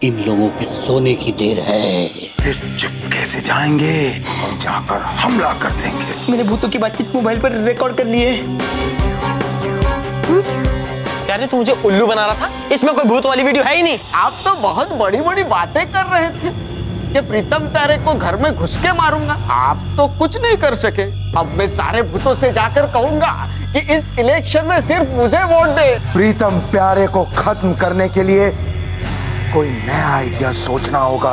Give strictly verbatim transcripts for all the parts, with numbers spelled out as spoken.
इन लोगों के सोने की देर है। फिर चुपके से जाएंगे और जाकर हमला कर देंगे। मैंने भूतों की बातचीत मोबाइल पर रिकॉर्ड कर ली है। प्यारे तू मुझे उल्लू बना रहा था, इसमें कोई भूत वाली वीडियो है ही नहीं। आप तो बहुत बड़ी बड़ी बातें कर रहे थे कि प्रीतम प्यारे को घर में घुस के मारूंगा। आप तो कुछ नहीं कर सके। अब मैं सारे भूतों से जाकर कहूंगा कि इस इलेक्शन में सिर्फ मुझे वोट दे। प्रीतम प्यारे को खत्म करने के लिए कोई नया आइडिया सोचना होगा।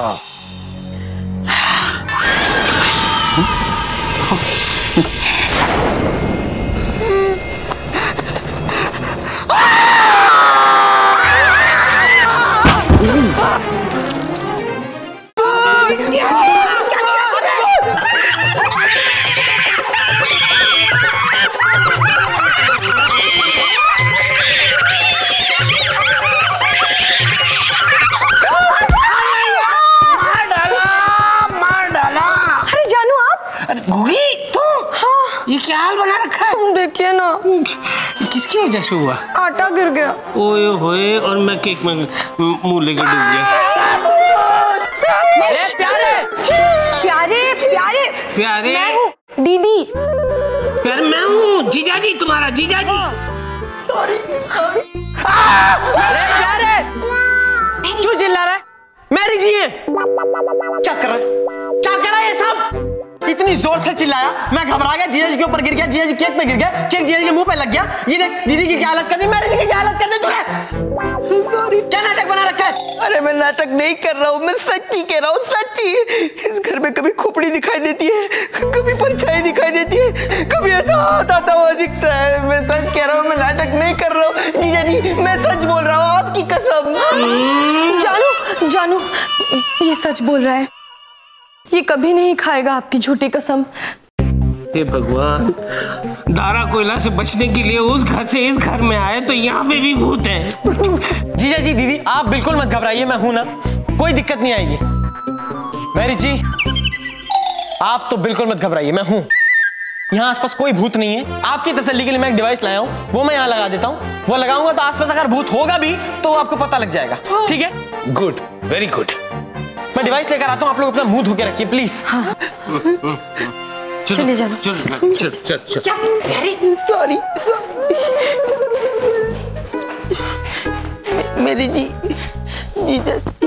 ये क्या हाल बना रखा है? देखिए ना। किसकी वजह से हुआ? आटा गिर गया। ओए होए, और मैं केक में मुंह लेकर डूब गया। प्यारे प्यारे प्यारे प्यारे मैं हूँ दीदी। प्यारे मैं हूँ जीजा जी, तुम्हारा जीजा जी। अरे प्यारे क्यों चिल्ला रहा है? मेरी जी है। क्या कर रहा है? क्या कर रहा है ये सब? इतनी जोर से चिल्लाया, मैं घबरा गया। जीजा जी के ऊपर गिर गया, जीजा जी केक पे गिर गया, केक जीजा जी के मुंह पे लग गया। ये देख दीदी की क्या हालत कर दी, मेरी जी की क्या हालत कर दी तूने। सॉरी। क्या नाटक बना रखा है? अरे मैं नाटक नहीं कर रहा हूँ, मैं सच्ची कह रहा हूँ, सच्ची। इस घर में कभी खोपड़ी दिखाई देती है, कभी परछाई दिखाई देती है, कभी ऐसा हाथ आता हुआ दिखता है। मैं सच कह रहा हूँ, मैं नाटक नहीं कर रहा हूँ जीजा जी, मैं सच बोल रहा हूँ, आपकी कसम। जानू जानू ये सच बोल रहा है, ये कभी नहीं खाएगा आपकी झूठी कसम। हे भगवान, दारा कोयला से बचने के लिए उस घर से इस घर में आए तो यहाँ पे भी भूत है। जीजा जी दीदी आप बिल्कुल मत घबराइए, मैं हूं ना, कोई दिक्कत नहीं आएगी। मैरी जी आप तो बिल्कुल मत घबराइए, मैं हूं। यहाँ आसपास कोई भूत नहीं है। आपकी तसल्ली के लिए मैं एक डिवाइस लाया हूँ, वो मैं यहाँ लगा देता हूँ। वो लगाऊंगा तो आसपास अगर भूत होगा भी तो आपको पता लग जाएगा। ठीक है? Good, very good. मैं डिवाइस लेकर आता हूँ, आप लोग अपना मुंह धो के रखिए प्लीज। हाँ। चलिए जानो। चल चल चल चल। क्या प्यारे? सॉरी मेरी जी, जीजा जी।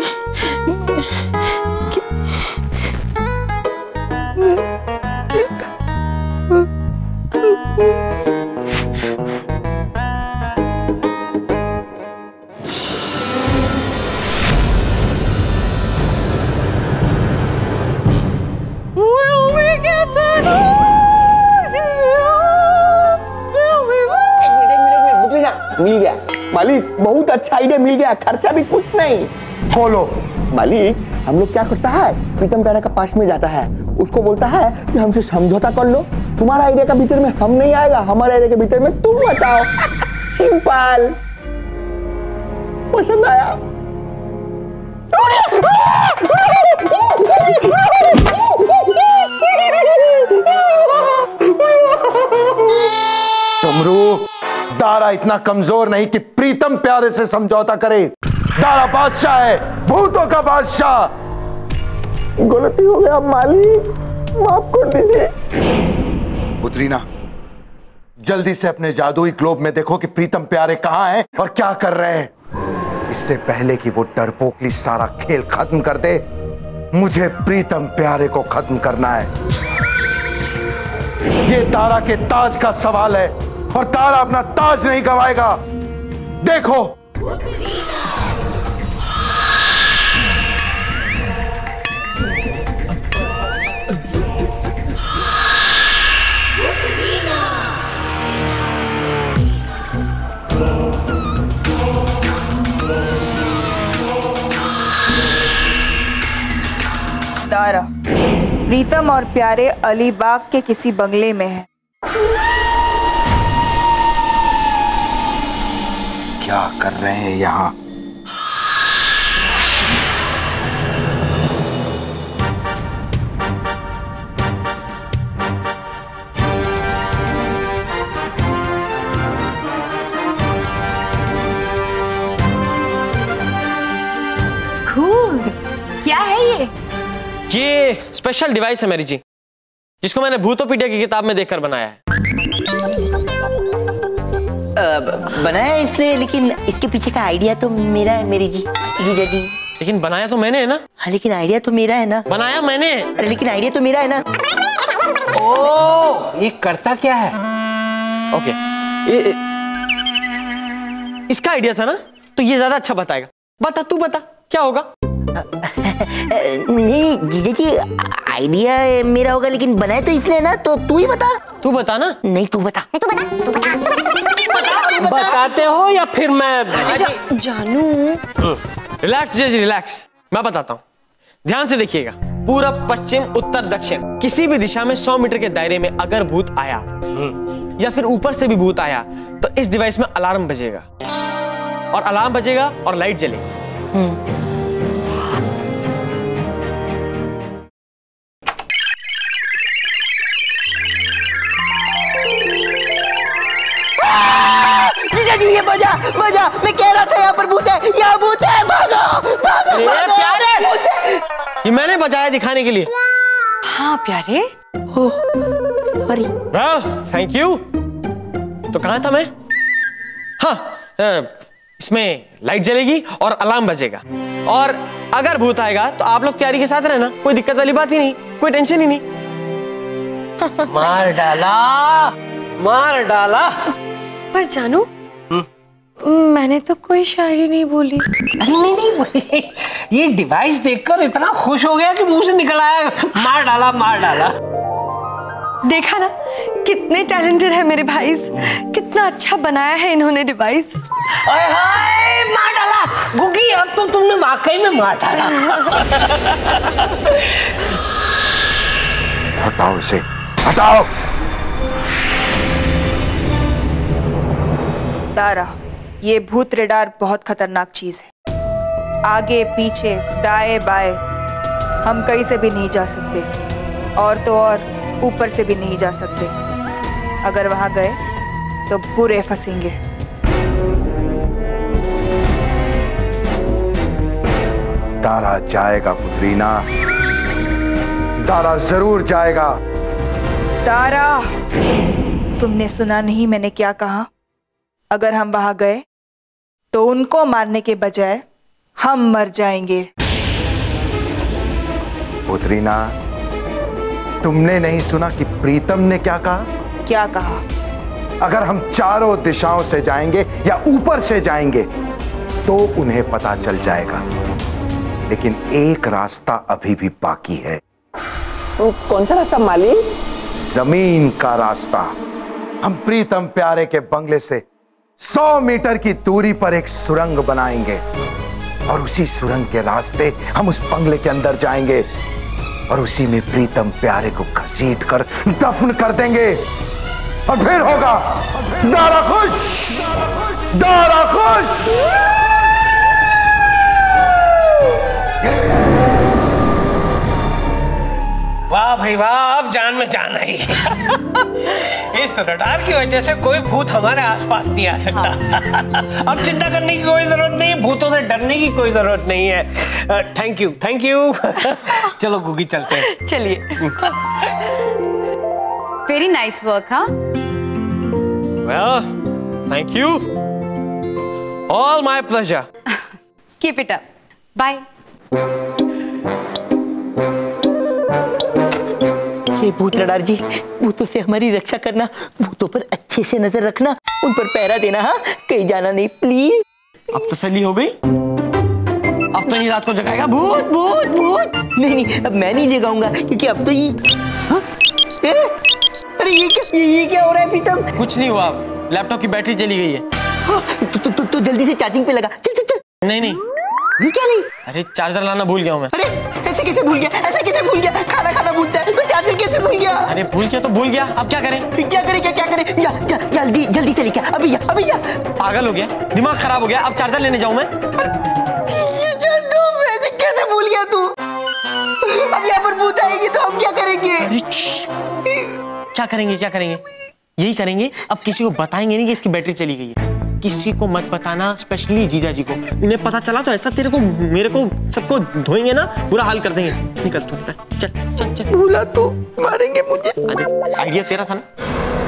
मिल गया मालिक, बहुत अच्छा आइडिया मिल गया, खर्चा भी कुछ नहीं। बोलो मालिक, हम लोग क्या करता है, प्रीतम प्यारे का पास में जाता है, उसको बोलता है कि हमसे समझौता कर लो, तुम्हारा आइडिया का भीतर में हम नहीं आएगा, हमारे आइडिया के भीतर में तुम बताओ। सिंपल। पसंद आया? तुमरू, दारा इतना कमजोर नहीं कि प्रीतम प्यारे से समझौता करे। दारा बादशाह है, भूतों का बादशाह। गलती हो गया मालिक, माफ कर दीजिए। भूतरीना, जल्दी से अपने जादुई ग्लोब में देखो कि प्रीतम प्यारे कहाँ हैं और क्या कर रहे हैं। इससे पहले कि वो डरपोकली सारा खेल खत्म कर दे, मुझे प्रीतम प्यारे को खत्म करना है। ये दारा के ताज का सवाल है और दारा अपना ताज नहीं गवाएगा। देखो। दारा, प्रीतम और प्यारे अलीबाग के किसी बंगले में है। क्या कर रहे हैं यहाँ? खूब ये स्पेशल डिवाइस है मेरी जी, जिसको मैंने भूतोपीडिया की किताब में देखकर बनाया है। बनाया इसने, लेकिन इसके पीछे का आइडिया तो मेरा है मेरी जी जीजा जी। लेकिन बनाया तो मैंने है ना। हाँ लेकिन आइडिया तो मेरा है ना। बनाया मैंने। अरे लेकिन आइडिया तो मेरा है ना। ओ, ये करता क्या है? ओके, ये, इसका आइडिया था ना, तो ये ज्यादा अच्छा बताएगा। बता, तू बता क्या होगा। नहीं जीजा जी, आइडिया मेरा होगा लेकिन बनाया तो इसने ना, तो तू ही बता। तू बता ना। नहीं तू बता। तू बता, तू बता, तू बता, तू बता। बताते हो या फिर मैं? जानू रिलैक्स जी, रिलैक्स, मैं बताता हूँ, ध्यान से देखिएगा। पूरब, पश्चिम, उत्तर, दक्षिण, किसी भी दिशा में सौ मीटर के दायरे में अगर भूत आया या फिर ऊपर से भी भूत आया तो इस डिवाइस में अलार्म बजेगा, और अलार्म बजेगा और लाइट जलेगी। जी ये बजा बजा, मैं कह रहा था यहाँ पर भूत है, यहाँ भूत है, भागो भागो भागो। प्यारे, ये मैंने बजाया दिखाने के लिए। हाँ प्यारे। सॉरी। Thank you. तो कहाँ था मैं? हाँ, इसमें लाइट जलेगी और अलार्म बजेगा, और अगर भूत आएगा तो आप लोग तैयारी के साथ रहना, कोई दिक्कत वाली बात ही नहीं, कोई टेंशन ही नहीं। मार डाला, मार डाला। पर जानू, मैंने तो कोई शायरी नहीं बोली। अरे नहीं नहीं बोली, ये डिवाइस देखकर इतना खुश हो गया कि मुंह से निकल आया मार डाला, मार डाला। देखा ना कितने टैलेंटेड है मेरे भाई, कितना अच्छा बनाया है इन्होंने डिवाइस। हाय हाय, मार डाला गुगी, अब तो तुमने वाकई में मार डाला। हटाओ इसे, हटाओ। दारा, ये भूत रेडार बहुत खतरनाक चीज है। आगे पीछे दाएं बाएं हम कहीं से भी नहीं जा सकते, और तो और ऊपर से भी नहीं जा सकते। अगर वहां गए तो बुरे फंसेंगे। दारा जाएगा भूतरीना, दारा जरूर जाएगा। दारा, तुमने सुना नहीं मैंने क्या कहा? अगर हम वहां गए तो उनको मारने के बजाय हम मर जाएंगे। भूतरीना, तुमने नहीं सुना कि प्रीतम ने क्या कहा? क्या कहा? अगर हम चारों दिशाओं से जाएंगे या ऊपर से जाएंगे तो उन्हें पता चल जाएगा, लेकिन एक रास्ता अभी भी बाकी है। तो कौन सा रास्ता मालिक? जमीन का रास्ता। हम प्रीतम प्यारे के बंगले से सौ मीटर की दूरी पर एक सुरंग बनाएंगे, और उसी सुरंग के रास्ते हम उस बंगले के अंदर जाएंगे, और उसी में प्रीतम प्यारे को घसीट कर दफन कर देंगे, और फिर होगा दारा खुश, दारा खुश। वाह भाई वाह, अब जान में जान आई। इस रडार की वजह से कोई भूत हमारे आसपास नहीं आ सकता। हाँ। अब चिंता करने की कोई जरूरत नहीं, भूतों से डरने की कोई जरूरत नहीं है। Thank you, thank you. चलो गुगी चलते हैं। चलिए। Very nice work. हाँ, well thank you, all my pleasure. Keep it up, bye. हे भूत रडार जी, भूतों से हमारी रक्षा करना, भूतों पर अच्छे से नजर रखना, उन पर पहरा देना। हाँ, कहीं जाना नहीं प्लीज। अब तसल्ली हो गई? अब तो नहीं रात को जगाएगा भूत भूत भूत? नहीं नहीं, अब मैं नहीं जगाऊंगा, क्योंकि अब तो ये हाँ? ए? अरे ये क्या, ये, ये क्या हो रहा है प्रीतम? कुछ नहीं हुआ, लैपटॉप की बैटरी चली गई है। हाँ, तो, तो, तो, तो जल्दी से चार्जिंग पे लगा। चल चल चल। नहीं नहीं, ये क्या नहीं? अरे चार्जर लाना भूल गया हूँ मैं। अरे ऐसे कैसे भूल गया, ऐसे कैसे भूल गया? खाना खाना भूलता है तो चार्जर कैसे भूल गया? अरे भूल गया तो भूल गया, अब क्या करें? क्या करें, क्या क्या करें? जा, जा, जल्दी जल्दी से लेके अभी जा, अभी जा। पागल हो गया, दिमाग खराब हो गया, अब चार्जर लेने जाऊं मैं? ऐसे कैसे भूल गया तू? अब यहाँ पर भूत आएगी तो हम क्या करेंगे? क्या करेंगे क्या करेंगे? यही करेंगे, अब किसी को बताएंगे नहीं कि इसकी बैटरी चली गई है। किसी को मत बताना, स्पेशली जीजा जी को। उन्हें पता चला तो ऐसा तेरे को मेरे को सबको धोएंगे ना, बुरा हाल कर देंगे। निकल तू, निकल, चल चल चल। भूला तो मारेंगे मुझे। अरे आइडिया तेरा था ना।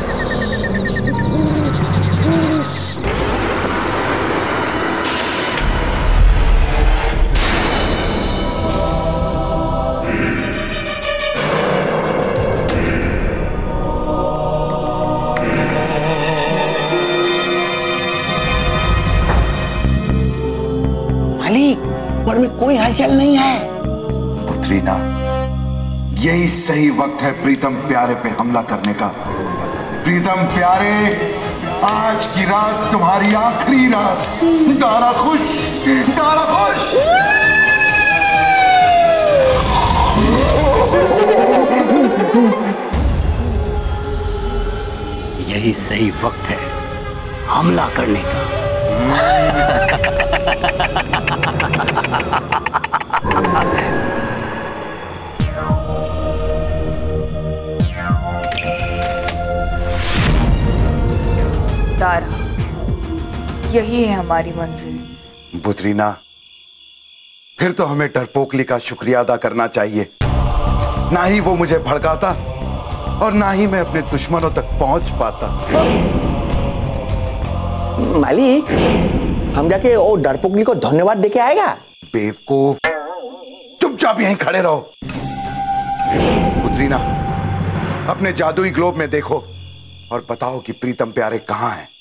पर में कोई हलचल नहीं है। भूतरीना, यही सही वक्त है प्रीतम प्यारे पे हमला करने का। प्रीतम प्यारे, आज की रात तुम्हारी आखिरी रात। दारा खुश, दारा खुश। यही सही वक्त है हमला करने का। दारा, यही है हमारी मंजिल। भूतरीना, फिर तो हमें डरपोकली का शुक्रिया अदा करना चाहिए। ना ही वो मुझे भड़काता और ना ही मैं अपने दुश्मनों तक पहुंच पाता। मालिक, हम जाके वो डरपोकली को धन्यवाद देके आएगा। बेवकूफ, चुपचाप यहीं खड़े रहो। भूतरीना, अपने जादुई ग्लोब में देखो और बताओ कि प्रीतम प्यारे कहाँ हैं।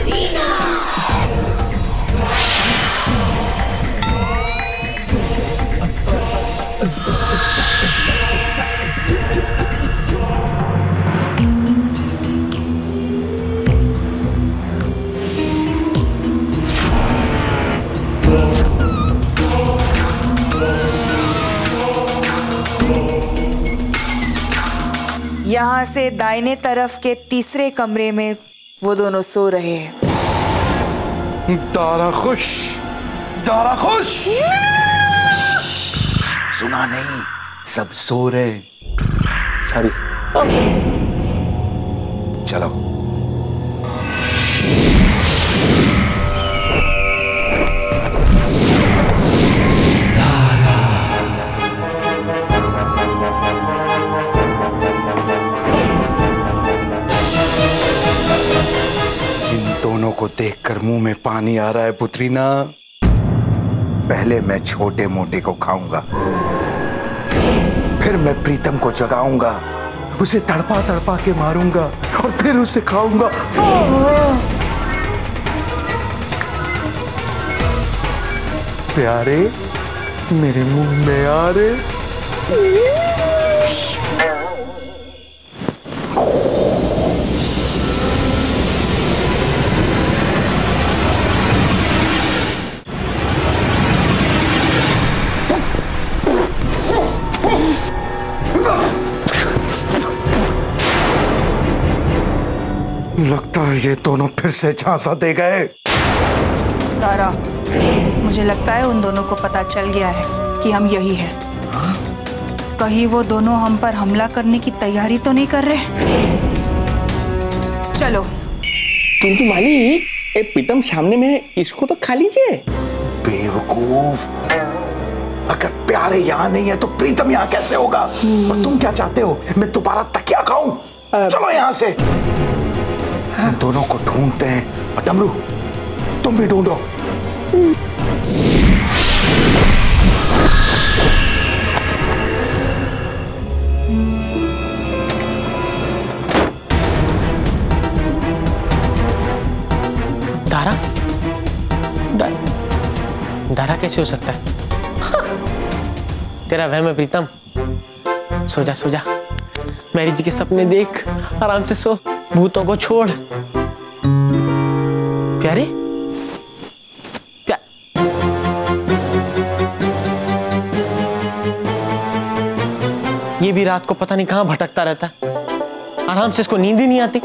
यहाँ से दाहिने तरफ के तीसरे कमरे में वो दोनों सो रहे हैं। दारा खुश, दारा खुश। सुना नहीं, सब सो रहे। सॉरी। चलो। दोनों को देखकर मुंह में पानी आ रहा है भूतरीना। पहले मैं छोटे मोटे को खाऊंगा, फिर मैं प्रीतम को जगाऊंगा, उसे तड़पा तड़पा के मारूंगा और फिर उसे खाऊंगा। प्यारे, मेरे मुंह में आ रहे। लगता है ये दोनों फिर से झांसा दे गए। दारा, मुझे लगता है उन दोनों को पता चल गया है कि हम यही हैं। कहीं वो दोनों हम पर हमला करने की तैयारी तो नहीं कर रहे? चलो। किंतु मालिक, ए प्रीतम सामने में, इसको तो खा लीजिए। बेवकूफ, अगर प्यारे यहाँ नहीं है तो प्रीतम यहाँ कैसे होगा? और तुम क्या चाहते हो, मैं दोबारा तकिया खाऊं? चलो यहाँ से। हम दोनों को ढूंढते हैं। और डमरू, तुम भी ढूंढो। दारा? दा, दारा कैसे हो सकता है? तेरा वहम है प्रीतम। सो जा, सो जा। मैरी जी के सपने देख, आराम से सो, भूतों को छोड़। प्यारे, प्या... ये भी रात को पता नहीं कहां भटकता रहता है। आराम से इसको नींद ही नहीं आती।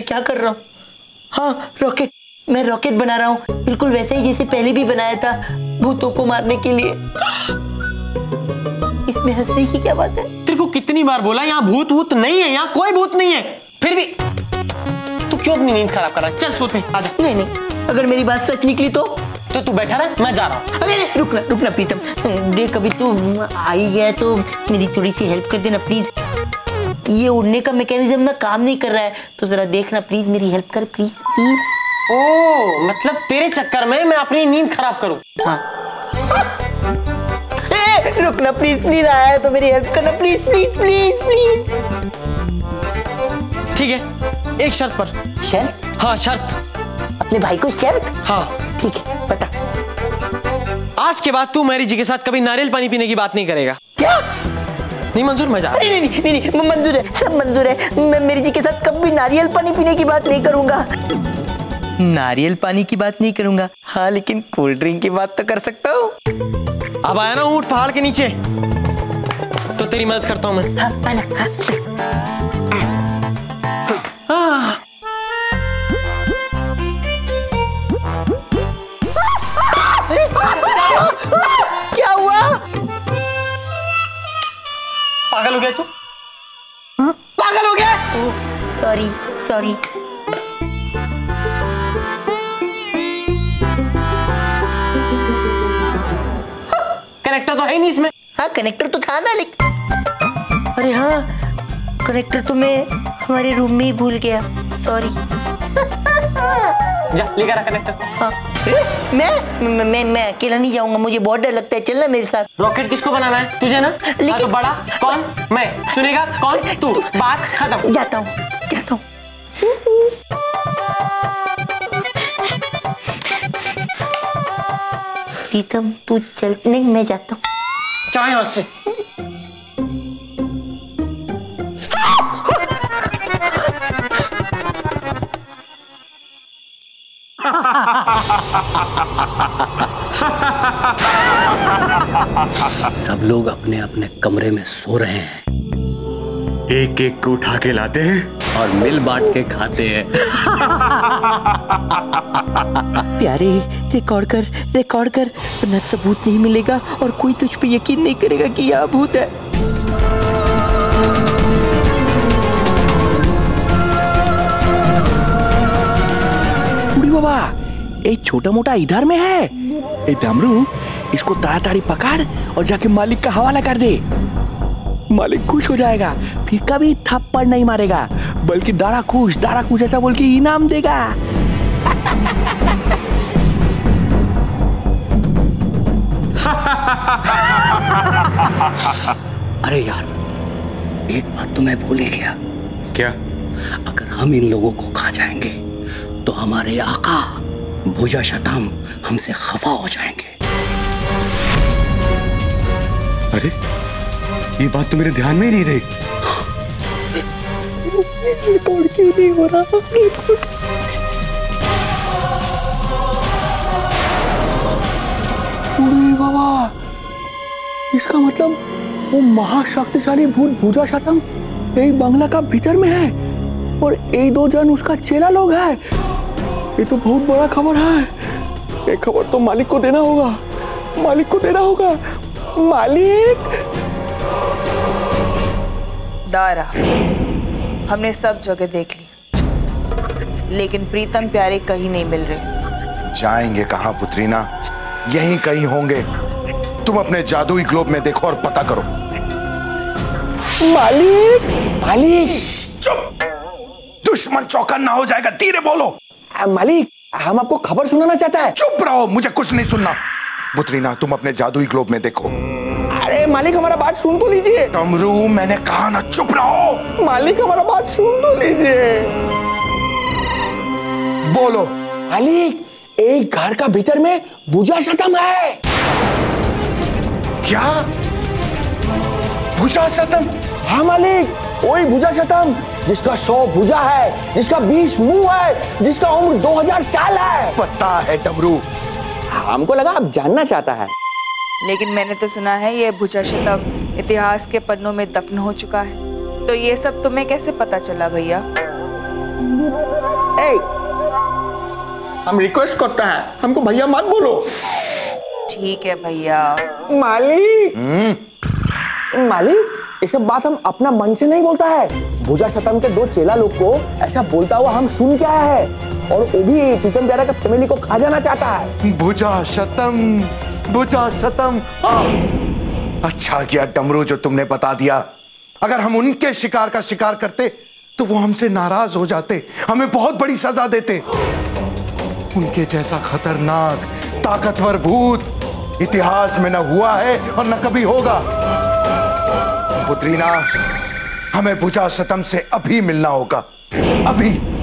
क्या कर रहा हूँ? हाँ रॉकेट, मैं रॉकेट बना रहा हूँ, बिल्कुल वैसे ही जैसे पहले भी बनाया था भूतों को मारने के लिए। इसमें हंसने की क्या बात है? तेरे को कितनी बार बोला यहाँ भूत भूत नहीं है, यहाँ कोई भूत नहीं है, फिर भी तू क्यों अपनी नींद खराब कर रहा है? चल सोते हैं, आजा। नहीं नहीं, अगर मेरी बात सच निकली तो तो तू बैठा रहा, मैं जा रहा हूँ। अरे नहीं, रुकना रुकना प्रीतम, देख अभी तू आई गया तो मेरी थोड़ी सी हेल्प कर देना प्लीज। ये उड़ने का मैकेनिज्म ना काम नहीं कर रहा है, तो जरा देखना प्लीज, मेरी हेल्प कर प्लीज प्लीज। ओ मतलब तेरे चक्कर में मैं अपनी नींद खराब करूं? हाँ। ए, रुकना प्लीज प्लीज, आया तो मेरी हेल्प करना प्लीज प्लीज प्लीज प्लीज। ठीक है, एक शर्त पर। शर्त? हाँ शर्त। अपने भाई को शर्त? हाँ ठीक है, बता। आज के बाद तू मैरी जी के साथ कभी नारियल पानी पीने की बात नहीं करेगा। क्या? नहीं मंजूर, मैं जा रहा हूं। नहीं नहीं नहीं नहीं, मंजूर है, सब मंजूर है। मैं मेरी जी के साथ कभी नारियल पानी पीने की बात नहीं करूंगा। नारियल पानी की बात नहीं करूंगा, हाँ लेकिन कोल्ड ड्रिंक की बात तो कर सकता हूँ। अब आया ना ऊंट पहाड़ के नीचे, तो तेरी मदद करता हूँ मैं। हाँ, आना, हाँ। अरे, क्या हुआ? पागल हो गया तू? पागल हो गया? Sorry sorry. कनेक्टर तो है ही नहीं इसमें। हाँ कनेक्टर तो था ना, लेकिन अरे हाँ कनेक्टर तो मैं हमारे रूम में ही भूल गया, सॉरी। जा लेकर आ कनेक्टर। हाँ। मैं मैं मैं मैं अकेला नहीं जाऊंगा, मुझे बहुत डर लगता है, चलना मेरे साथ। रॉकेट किसको बनाना है? तुझे ना? लेकिन हाँ, तो बड़ा कौन? मैं। सुनेगा कौन? तू। बात खत्म। जाता हूँ जाता हूँ। प्रीतम तू चल। नहीं मैं जाता हूँ। चाहे यहाँ से। सब लोग अपने अपने कमरे में सो रहे हैं, एक एक को उठा के लाते हैं और मिल बांट के खाते हैं। प्यारे रिकॉर्ड कर रिकॉर्ड कर, वरना सबूत नहीं मिलेगा और कोई तुझ पे यकीन नहीं करेगा कि यह भूत है। बुढ़ी बाबा, एक छोटा मोटा इधर में है। ए डमरू, इसको ताड़ाताड़ी पकड़ और जाके मालिक का हवाला कर दे। मालिक खुश हो जाएगा, फिर कभी थप्पड़ नहीं मारेगा, बल्कि दारा खुश दारा खुश ऐसा बोल के इनाम देगा। अरे यार, एक बात तो मैं भूल ही गया। क्या? अगर हम इन लोगों को खा जाएंगे तो हमारे आका भुजा शतम हमसे खफा हो जाएंगे। अरे ये बात तो मेरे ध्यान में ही नहीं रही। रिकॉर्ड क्यों नहीं हो रहा? बाबा, इसका मतलब वो महाशक्तिशाली भूत भुजा शतम एक बंगला का भीतर में है और एक दो जन उसका चेला लोग है। ये तो बहुत बड़ा खबर है। ये खबर तो मालिक को देना होगा, मालिक को देना होगा। मालिक। दारा, हमने सब जगह देख ली, लेकिन प्रीतम प्यारे कहीं नहीं मिल रहे। जाएंगे कहां पुत्रीना? यहीं कहीं होंगे। तुम अपने जादुई ग्लोब में देखो और पता करो। मालिक, मालिक। चुप! दुश्मन चौकन ना हो जाएगा, धीरे बोलो। मालिक, हम आपको खबर सुनाना चाहता है। चुप रहो, मुझे कुछ नहीं सुनना। पुत्रीना, तुम अपने जादुई ग्लोब में देखो। अरे मालिक, हमारा बात सुन तो लीजिए। तमरू, मैंने कहा ना चुप रहो। मालिक, हमारा बात सुन तो लीजिए। बोलो। मालिक, एक घर का भीतर में भुजा शतम है। क्या? भुजा शतम? हाँ मालिक, वही भुजा शतम जिसका सौ भुजा है, जिसका बीस मुंह है, जिसका उम्र दो हजार साल है। पता है डमरू। हमको लगा आप जानना चाहता है। लेकिन मैंने तो सुना है ये भुजा शतम इतिहास के पन्नों में दफन हो चुका है। तो ये सब तुम्हें कैसे पता चला भैया? ए, हम रिक्वेस्ट करता है, हमको भैया मत बोलो। ठीक है भैया। मालिक मालिक, ये सब बात हम अपना मन से नहीं बोलता है। भुजा शतम के दो चेला लोग को ऐसा बोलता हुआ हम सुन के आया है, और वो भी प्रीतम प्यारे का फैमिली को खा जाना चाहता है। भुजा शतम, भुजा शतम। अच्छा किया डमरू जो तुमने बता दिया। अगर हम उनके शिकार का शिकार करते तो वो हमसे नाराज हो जाते, हमें बहुत बड़ी सजा देते। उनके जैसा खतरनाक ताकतवर भूत इतिहास में न हुआ है और न कभी होगा। पुत्रीना, हमें भुजा शतम से अभी मिलना होगा, अभी।